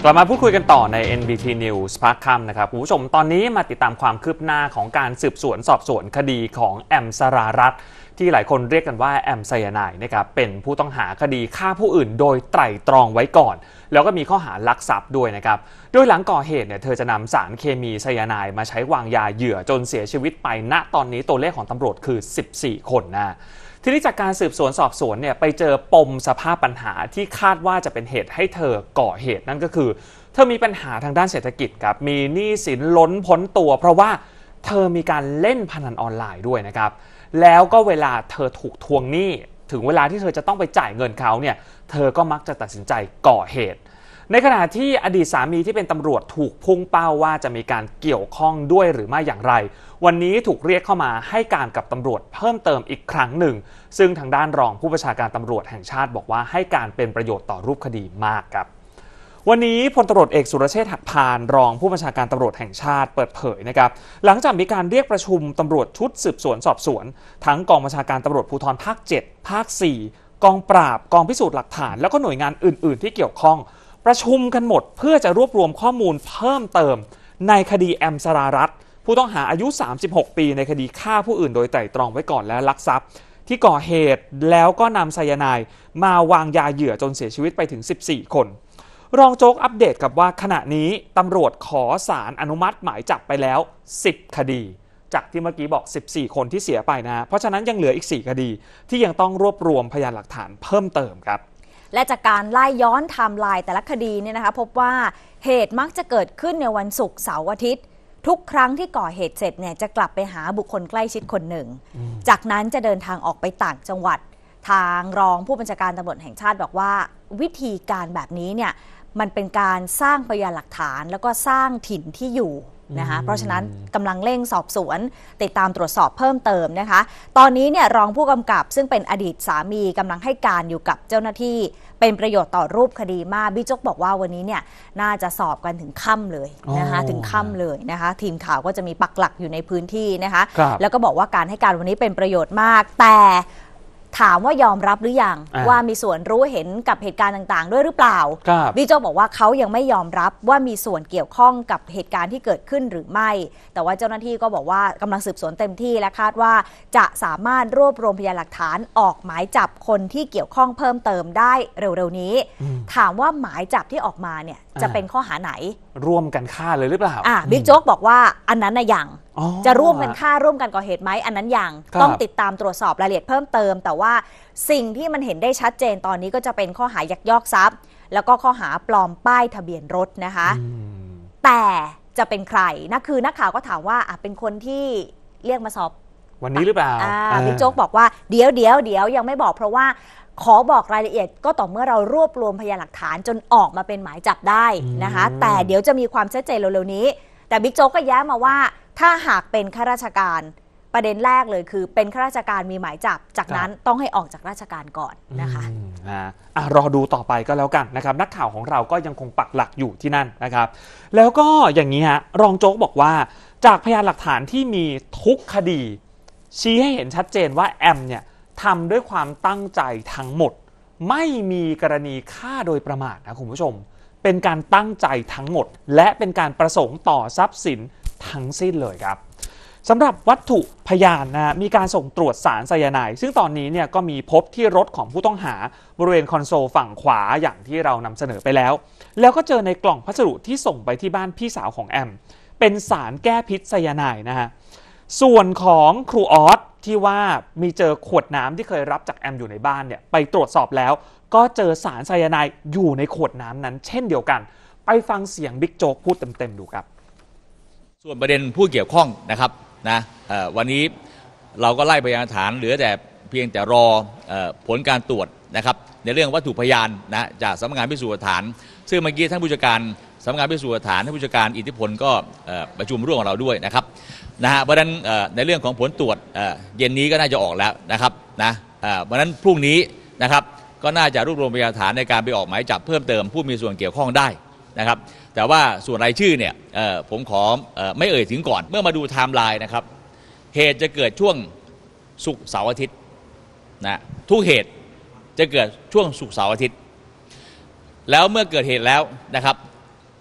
กลับมาพูดคุยกันต่อใน NBT News ภาคค่ำนะครับคุณผู้ชมตอนนี้มาติดตามความคืบหน้าของการสืบสวนสอบสวนคดีของแอมสรารัตน์ที่หลายคนเรียกกันว่าแอมไซยาไนด์นะครับเป็นผู้ต้องหาคดีฆ่าผู้อื่นโดยไตร่ตรองไว้ก่อนแล้วก็มีข้อหาลักทรัพย์ด้วยนะครับโดยหลังก่อเหตุเนี่ยเธอจะนำสารเคมีไซยาไนด์มาใช้วางยาเหยื่อจนเสียชีวิตไปณตอนนี้ตัวเลขของตำรวจคือ14คนนะทีนี้จากการสืบสวนสอบสวนเนี่ยไปเจอปมสภาพปัญหาที่คาดว่าจะเป็นเหตุให้เธอก่อเหตุนั่นก็คือเธอมีปัญหาทางด้านเศรษฐกิจครับมีหนี้สินล้นพ้นตัวเพราะว่าเธอมีการเล่นพนันออนไลน์ด้วยนะครับแล้วก็เวลาเธอถูกทวงหนี้ถึงเวลาที่เธอจะต้องไปจ่ายเงินเขาเนี่ยเธอก็มักจะตัดสินใจก่อเหตุในขณะที่อดีตสามีที่เป็นตำรวจถูกพุ่งเป้าว่าจะมีการเกี่ยวข้องด้วยหรือไม่อย่างไรวันนี้ถูกเรียกเข้ามาให้การกับตำรวจเพิ่มเติมอีกครั้งหนึ่งซึ่งทางด้านรองผู้บัญชาการตำรวจแห่งชาติบอกว่าให้การเป็นประโยชน์ต่อรูปคดีมากครับวันนี้พลตำรวจเอกสุรเชษฐ์หักพานรองผู้บัญชาการตำรวจแห่งชาติเปิดเผยนะครับหลังจากมีการเรียกประชุมตำรวจชุดสืบสวนสอบสวนทั้งกองบัญชาการตำรวจภูธรภาค7ภาค4กองปราบกองพิสูจน์หลักฐานแล้วก็หน่วยงานอื่นๆที่เกี่ยวข้องประชุมกันหมดเพื่อจะรวบรวมข้อมูลเพิ่มเติมในคดีแอมสรารัตน์ผู้ต้องหาอายุ36ปีในคดีฆ่าผู้อื่นโดยไตร่ตรองไว้ก่อนและลักทรัพย์ที่ก่อเหตุแล้วก็นำไซยาไนด์มาวางยาเหยื่อจนเสียชีวิตไปถึง14คนรองโจ๊กอัปเดตกับว่าขณะนี้ตำรวจขอศาลอนุมัติหมายจับไปแล้ว10คดีจากที่เมื่อกี้บอก14คนที่เสียไปนะเพราะฉะนั้นยังเหลืออีก4คดีที่ยังต้องรวบรวมพยานหลักฐานเพิ่มเติมครับและจากการไล่ย้อนไทม์ไลน์แต่ละคดีเนี่ยนะคะพบว่าเหตุมักจะเกิดขึ้นในวันศุกร์เสาร์อาทิตย์ทุกครั้งที่ก่อเหตุเสร็จเนี่ยจะกลับไปหาบุคคลใกล้ชิดคนหนึ่งจากนั้นจะเดินทางออกไปต่างจังหวัดทางรองผู้บัญชาการตำรวจแห่งชาติบอกว่าวิธีการแบบนี้เนี่ยมันเป็นการสร้างพยานหลักฐานแล้วก็สร้างถิ่นที่อยู่นะคะเพราะฉะนั้นกำลังเร่งสอบสวนติดตามตรวจสอบเพิ่มเติมนะคะตอนนี้เนี่ยรองผู้กำกับซึ่งเป็นอดีตสามีกำลังให้การอยู่กับเจ้าหน้าที่เป็นประโยชน์ต่อรูปคดีมากบิ๊กโจ๊กบอกว่าวันนี้เนี่ยน่าจะสอบกันถึงค่ำเลยนะคะถึงค่ำเลยนะคะทีมข่าวก็จะมีปักหลักอยู่ในพื้นที่นะคะแล้วก็บอกว่าการให้การวันนี้เป็นประโยชน์มากแต่ถามว่ายอมรับหรือยังว่ามีส่วนรู้เห็นกับเหตุการณ์ต่างๆด้วยหรือเปล่าบิ๊กโจ๊กบอกว่าเขายังไม่ยอมรับว่ามีส่วนเกี่ยวข้องกับเหตุการณ์ที่เกิดขึ้นหรือไม่แต่ว่าเจ้าหน้าที่ก็บอกว่ากำลังสืบสวนเต็มที่และคาดว่าจะสามารถรวบรวมพยานหลักฐานออกหมายจับคนที่เกี่ยวข้องเพิ่มเติมได้เร็วๆนี้ถามว่าหมายจับที่ออกมาเนี่ยจะเป็นข้อหาไหนร่วมกันฆ่าเลยหรือเปล่าบิ๊กโจ๊กบอกว่าอันนั้นนะยังจะร่วมกันฆ่าร่วมกันก่อเหตุไหมอันนั้นยังต้องติดตามตรวจสอบรายละเอียดเพิ่มเติมแต่ว่าสิ่งที่มันเห็นได้ชัดเจนตอนนี้ก็จะเป็นข้อหายักยอกทรัพย์แล้วก็ข้อหาปลอมป้ายทะเบียนรถนะคะแต่จะเป็นใครนะคือนักข่าวก็ถามว่าเป็นคนที่เรียกมาสอบวันนี้หรือเปล่าบิ๊กโจ๊กบอกว่าเดี๋ยวยังไม่บอกเพราะว่าขอบอกรายละเอียดก็ต่อเมื่อเรารวบรวมพยานหลักฐานจนออกมาเป็นหมายจับได้นะคะแต่เดี๋ยวจะมีความชัดเจนเร็วๆนี้แต่บิ๊กโจ๊กก็แย้มมาว่าถ้าหากเป็นข้าราชการประเด็นแรกเลยคือเป็นข้าราชการมีหมายจับจากนั้นต้องให้ออกจากราชการก่อนนะคะรอดูต่อไปก็แล้วกันนะครับนักข่าวของเราก็ยังคงปักหลักอยู่ที่นั่นนะครับแล้วก็อย่างนี้ฮะรองโจ๊กบอกว่าจากพยานหลักฐานที่มีทุกคดีชี้ให้เห็นชัดเจนว่าแอมเนี่ยทำด้วยความตั้งใจทั้งหมดไม่มีกรณีฆ่าโดยประมาทนะคุณผู้ชมเป็นการตั้งใจทั้งหมดและเป็นการประสงค์ต่อทรัพย์สินทั้งสิ้นเลยครับสำหรับวัตถุพยานนะมีการส่งตรวจสารไซยาไนด์ซึ่งตอนนี้เนี่ยก็มีพบที่รถของผู้ต้องหาบริเวณคอนโซลฝั่งขวาอย่างที่เรานำเสนอไปแล้วแล้วก็เจอในกล่องพัสดุที่ส่งไปที่บ้านพี่สาวของแอมเป็นสารแก้พิษไซยาไนด์นะฮะส่วนของครูออสที่ว่ามีเจอขวดน้ำที่เคยรับจากแอมอยู่ในบ้านเนี่ยไปตรวจสอบแล้วก็เจอสารไซยาไนด์อยู่ในขวดน้ำนั้นเช่นเดียวกันไปฟังเสียงบิ๊กโจ๊กพูดเต็มๆดูครับส่วนประเด็นผู้เกี่ยวข้องนะครับนะวันนี้เราก็ไล่พยานฐานเหลือแต่เพียงแต่รอผลการตรวจนะครับในเรื่องวัตถุพยานนะจากสำนักงานพิสูจน์หลักฐานซึ่งเมื่อกี้ท่านผู้จัดการสำนักงานพิสูจน์หลักฐานท่านผู้จัดการอิทธิพลก็ประชุมร่วมกับเราด้วยนะครับเพราะฉะนั้นในเรื่องของผลตรวจเย็นนี้ก็น่าจะออกแล้วนะครับเพราะฉะนั้นพรุ่งนี้นะครับก็น่าจะรวบรวมพยานฐานในการไปออกหมายจับเพิ่มเติมผู้มีส่วนเกี่ยวข้องได้นะครับแต่ว่าส่วนรายชื่อเนี่ยผมขอไม่เอ่ยถึงก่อนเมื่อมาดูไทม์ไลน์นะครับเหตุจะเกิดช่วงศุกร์เสาร์อาทิตย์นะทุกเหตุจะเกิดช่วงศุกร์เสาร์อาทิตย์แล้วเมื่อเกิดเหตุแล้วนะครับ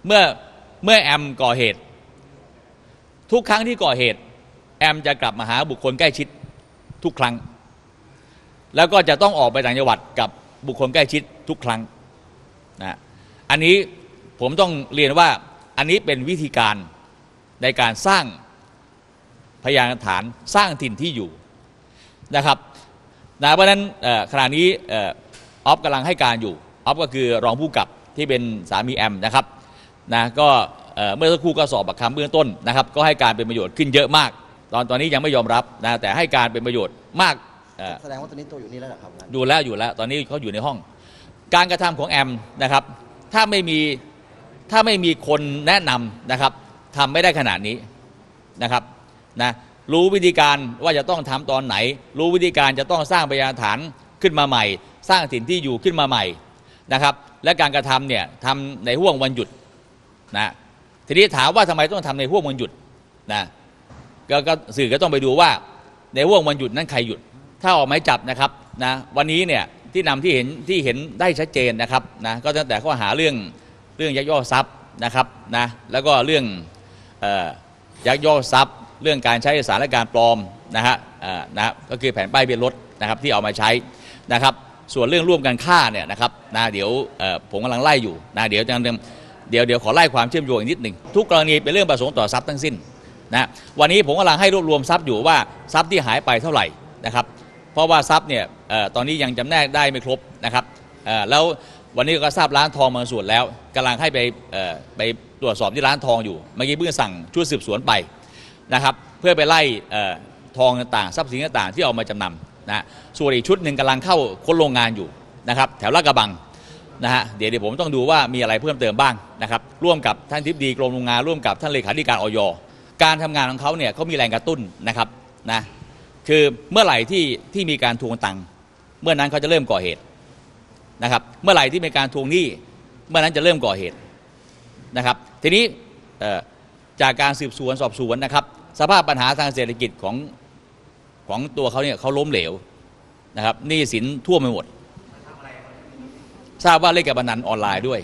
เมื่อแอมก่อเหตุทุกครั้งที่ก่อเหตุแอมจะกลับมาหาบุคคลใกล้ชิดทุกครั้งแล้วก็จะต้องออกไปต่างจังหวัดกับบุคคลใกล้ชิดทุกครั้งนะอันนี้ผมต้องเรียนว่าอันนี้เป็นวิธีการในการสร้างพยานหลักฐานสร้างถิ่นที่อยู่นะครับนะเพราะฉะนั้นขณะนี้ออฟกำลังให้การอยู่ออฟก็คือรองผู้กำกับที่เป็นสามีแอมนะครับนะก็เมื่อสักครู่ก็สอบปากคำเบื้องต้นนะครับก็ให้การเป็นประโยชน์ขึ้นเยอะมากตอนนี้ยังไม่ยอมรับนะแต่ให้การเป็นประโยชน์มากแสดงว่าตอนนี้ตัวอยู่นี่แล้วเหรอครับอยู่แล้วตอนนี้เขาอยู่ในห้องการกระทำของแอมนะครับถ้าไม่มีคนแนะนำนะครับทำไม่ได้ขนาดนี้นะครับนะรู้วิธีการว่าจะต้องทำตอนไหนรู้วิธีการจะต้องสร้างพยานหลักฐานขึ้นมาใหม่สร้างถิ่นที่อยู่ขึ้นมาใหม่นะครับและการกระทำเนี่ยทำในห่วงวันหยุดนะทีนี้ถามว่าทำไมต้องทำในห่วงวันหยุดนะก็สื่อก็ต้องไปดูว่าในห่วงวันหยุดนั้นใครหยุดถ้าออกหมายจับนะครับนะวันนี้เนี่ยที่นำที่เห็นได้ชัดเจนนะครับนะก็ตั้งแต่ข้อหาเรื่องยักยอกทรัพย์นะครับนะแล้วก็เรื่องยักยอกทรัพย์เรื่องการใช้เอกสารและการปลอมนะฮะก็คือแผ่นป้ายทะเบียนรถนะครับที่เอามาใช้นะครับส่วนเรื่องร่วมกันฆ่าเนี่ยนะครับนะเดี๋ยวผมกำลังไล่อยู่นะเดี๋ยวขอไล่ความเชื่อมโยงอีกนิดหนึ่งทุกกรณีเป็นเรื่องประสงค์ต่อทรัพย์ทั้งสิ้นนะวันนี้ผมกำลังให้รวบรวมทรัพย์อยู่ว่าทรัพย์ที่หายไปเท่าไหร่นะครับเพราะว่าทรัพย์เนี่ยตอนนี้ยังจำแนกได้ไม่ครบนะครับแล้ววันนี้ก็ทราบร้านทองบางส่วนแล้วกำลังให้ไปตรวจสอบที่ร้านทองอยู่เมื่อกี้เพิ่งสั่งชุดสืบสวนไปนะครับเพื่อไปไล่ทองต่างๆทรัพย์สินต่างๆที่เอามาจำนำนะส่วนอีกชุดหนึ่งกำลังเข้าค้นโรงงานอยู่นะครับแถวลาดกระบังนะฮะเดี๋ยวผมต้องดูว่ามีอะไรเพิ่มเติมบ้างนะครับร่วมกับท่านทิบดีกรมโรงงานร่วมกับท่านเลขาธิการอย.การทำงานของเขาเนี่ยเขามีแรงกระตุ้นนะครับนะคือเมื่อไหร่ที่มีการทวงตังค์เมื่อนั้นเขาจะเริ่มก่อเหตุนะครับเมื่อไหร่ที่มีการทวงหนี้เมื่อนั้นจะเริ่มก่อเหตุนะครับทีนี้จากการสืบสวนสอบสวนนะครับสภาพปัญหาทางเศรษฐกิจของตัวเขาเนี่ยเขาล้มเหลวนะครับหนี้สินท่วมไปหมดทราบว่าเล่นการพนันออนไลน์ด้วย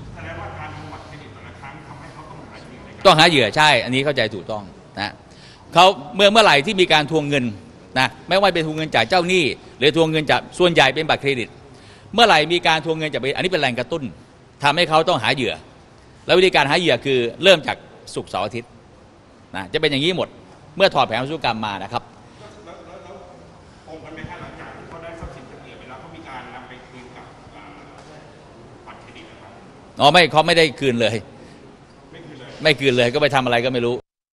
ต้องหาเหยื่อใช่อันนี้เข้าใจถูกต้องนะเขาเมื่อไหร่ที่มีการทวงเงินนะไม่ว่าเป็นทวงเงินจากเจ้าหนี้หรือทวงเงินจากส่วนใหญ่เป็นบัตรเครดิตเมื่อไหร่มีการทวงเงินจากอันนี้เป็นแรงกระตุ้นทำให้เขาต้องหาเหยื่อแล้ววิธีการหาเหยื่อคือเริ่มจากศุกร์เสาร์อาทิตย์นะจะเป็นอย่างนี้หมดเมื่อถอดแผนธุรกรรมมานะครับองค์การไม่ค่าหลังจากที่เขาได้ทรัพย์สินจากเหยื่อไปแล้วเขามีการนำไปคืนกับบัตรเครดิตนะครับอ๋อไม่เขาไม่ได้คืนเลยไม่คืนเลยก็ไปทำอะไรก็ไม่รู้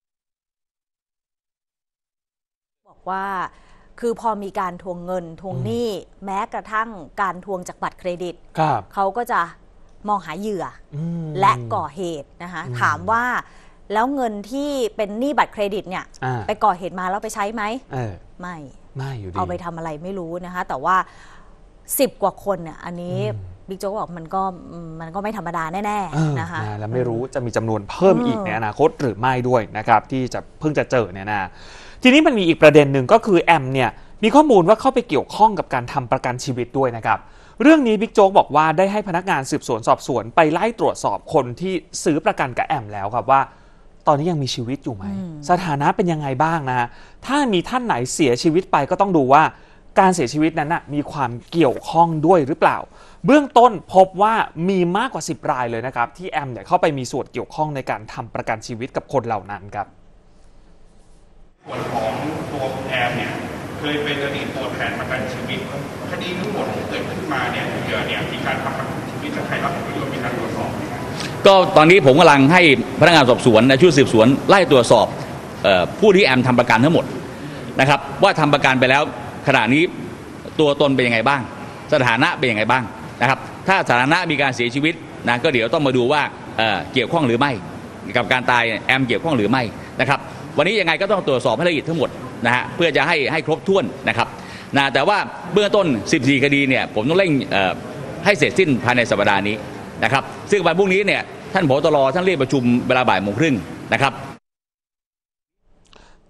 บอกว่าคือพอมีการทวงเงินทวงหนี้แม้กระทั่งการทวงจากบัตรเครดิตเขาก็จะมองหาเหยื่อและก่อเหตุนะคะถามว่าแล้วเงินที่เป็นหนี้บัตรเครดิตเนี่ยไปก่อเหตุมาแล้วไปใช้ไหมไม่อยู่ดีเอาไปทำอะไรไม่รู้นะคะแต่ว่า10 กว่าคนเนี่ยอันนี้บิ๊กโจ๊กบอกมันก็ไม่ธรรมดาแน่ๆนะคะแล้วไม่รู้จะมีจำนวนเพิ่มอีกในอนาคตหรือไม่ด้วยนะครับที่จะเพิ่งจะเจอเนี่ยนะทีนี้มันมีอีกประเด็นหนึ่งก็คือแอมเนี่ยมีข้อมูลว่าเข้าไปเกี่ยวข้องกับการทำประกันชีวิตด้วยนะครับเรื่องนี้บิ๊กโจ๊กบอกว่าได้ให้พนักงานสืบสวนสอบสวนไปไล่ตรวจสอบคนที่ซื้อประกันกับแอมแล้วครับว่าตอนนี้ยังมีชีวิตอยู่ไหมสถานะเป็นยังไงบ้างนะถ้ามีท่านไหนเสียชีวิตไปก็ต้องดูว่าการเสียชีวิตนั้นนะมีความเกี่ยวข้องด้วยหรือเปล่าเบื้องต้นพบว่ามีมากกว่า10 รายเลยนะครับที่แอมเนี่ยเข้าไปมีส่วนเกี่ยวข้องในการทำประกันชีวิตกับคนเหล่านั้นครับส่วนของตัวแอมเนี่ยเคยเป็นอดีตตัวแทนประกันชีวิตคดีทั้งหมดที่เกิดขึ้นมาเนี่ยเหยื่อเนี่ยมีการทำประกันชีวิตจากใครรับผลประโยชน์มีการตรวจสอบก็ตอนนี้ผมกำลังให้พนักงานสอบสวนชุดสืบสวนไล่ตรวจสอบผู้ที่แอมทำประกันทั้งหมดนะครับว่าทำประกันไปแล้วขณะนี้ตัวตนเป็นยังไงบ้างสถานะเป็นยังไงบ้างนะครับถ้าสถานะมีการเสียชีวิตนะก็เดี๋ยวต้องมาดูว่าเกี่ยวข้องหรือไม่กับการตายแอมเกี่ยวข้องหรือไม่นะครับวันนี้ยังไงก็ต้องตรวจสอบให้ละเอียดทั้งหมดนะฮะเพื่อจะให้ครบถ้วนนะครับนะแต่ว่าเบื้องต้น14 คดีเนี่ยผมต้องเร่งให้เสร็จสิ้นภายในสัปดาห์นี้นะครับซึ่งวันพรุ่งนี้เนี่ยท่านผอ.ตร.ท่านเรียกประชุมเวลาบ่ายโมงครึ่งนะครับ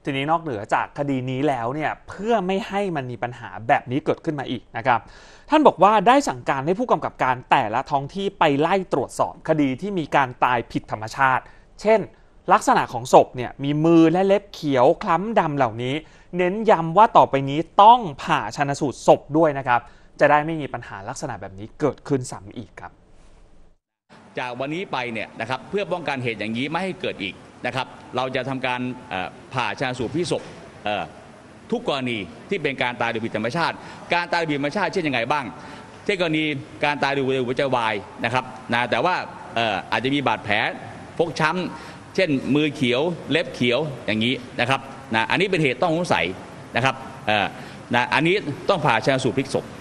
ทีนี้นอกเหนือจากคดีนี้แล้วเนี่ยเพื่อไม่ให้มันมีปัญหาแบบนี้เกิดขึ้นมาอีกนะครับท่านบอกว่าได้สั่งการให้ผู้กำกับการแต่ละท้องที่ไปไล่ตรวจสอบคดีที่มีการตายผิดธรรมชาติเช่นลักษณะของศพเนี่ยมีมือและเล็บเขียวคล้ำดำเหล่านี้เน้นย้ำว่าต่อไปนี้ต้องผ่าชันสูตรศพด้วยนะครับจะได้ไม่มีปัญหาลักษณะแบบนี้เกิดขึ้นซ้ำอีกครับจากวันนี้ไปเนี่ยนะครับเพื่อป้องกันเหตุอย่างนี้ไม่ให้เกิดอีกนะครับเราจะทำการผ่าชันสูตรพลิกศพทุกกรณีที่เป็นการตายโดยผิดธรรมชาติการตายโดยผิดธรรมชาติเช่นยังไงบ้างเช่นกรณีการตายโดยหัวใจวายนะครับนะแต่ว่าอาจจะมีบาดแผลฟกช้ำเช่นมือเขียวเล็บเขียวอย่างนี้นะครับนะอันนี้เป็นเหตุต้องสงสัยนะครับนะอันนี้ต้องผ่าชันสูตรพลิกศพ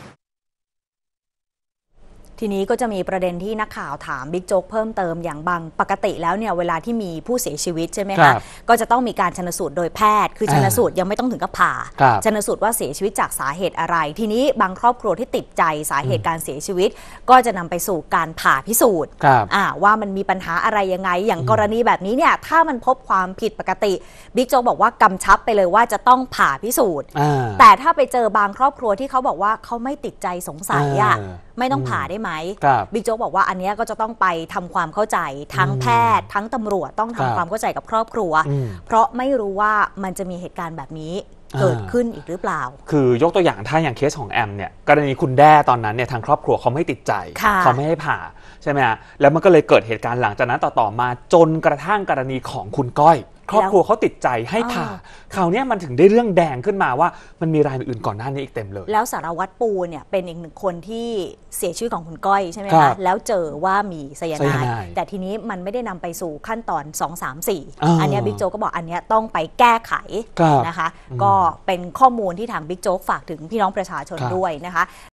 ทีนี้ก็จะมีประเด็นที่นักข่าวถามบิ๊กโจ๊กเพิ่มเติมอย่างบางปกติแล้วเนี่ยเวลาที่มีผู้เสียชีวิตใช่ไหมคะก็จะต้องมีการชันสูตรโดยแพทย์คือชันสูตรยังไม่ต้องถึงกับผ่าชันสูตรว่าเสียชีวิตจากสาเหตุอะไรทีนี้บางครอบครัวที่ติดใจสาเหตุการเสียชีวิตก็จะนำไปสู่การผ่าพิสูจน์ว่ามันมีปัญหาอะไรยังไงอย่างกรณีแบบนี้เนี่ยถ้ามันพบความผิดปกติบิ๊กโจ๊กบอกว่ากำชับไปเลยว่าจะต้องผ่าพิสูจน์แต่ถ้าไปเจอบางครอบครัวที่เขาบอกว่าเขาไม่ติดใจสงสัยไม่ต้องผ่าได้ไหมบิ๊กโจ๊กบอกว่าอันนี้ก็จะต้องไปทำความเข้าใจทั้งแพทย์ทั้งตำรวจต้องทำความเข้าใจกับครอบครัวเพราะไม่รู้ว่ามันจะมีเหตุการณ์แบบนี้เกิดขึ้นอีกหรือเปล่าคือยกตัวอย่างถ้าอย่างเคสของแอมเนี่ยกรณีคุณแด้ตอนนั้นเนี่ยทางครอบครัวเขาไม่ติดใจเขาไม่ให้ผ่าใช่ไหมฮะแล้วมันก็เลยเกิดเหตุการณ์หลังจากนั้นต่อมาจนกระทั่งกรณีของคุณก้อยครอบครัวเขาติดใจให้ผ่าคราวนี้มันถึงได้เรื่องแดงขึ้นมาว่ามันมีรายอื่นก่อนหน้านี้อีกเต็มเลยแล้วสารวัตรปูเนี่ยเป็นอีกหนึ่งคนที่เสียชีวิตของคุณก้อยใช่ไหมคะแล้วเจอว่ามีไซยาไนด์แต่ทีนี้มันไม่ได้นำไปสู่ขั้นตอน2 3 4อันนี้บิ๊กโจ๊กก็บอกอันนี้ต้องไปแก้ไขนะคะก็เป็นข้อมูลที่ทางบิ๊กโจ๊กฝากถึงพี่น้องประชาชนด้วยนะคะ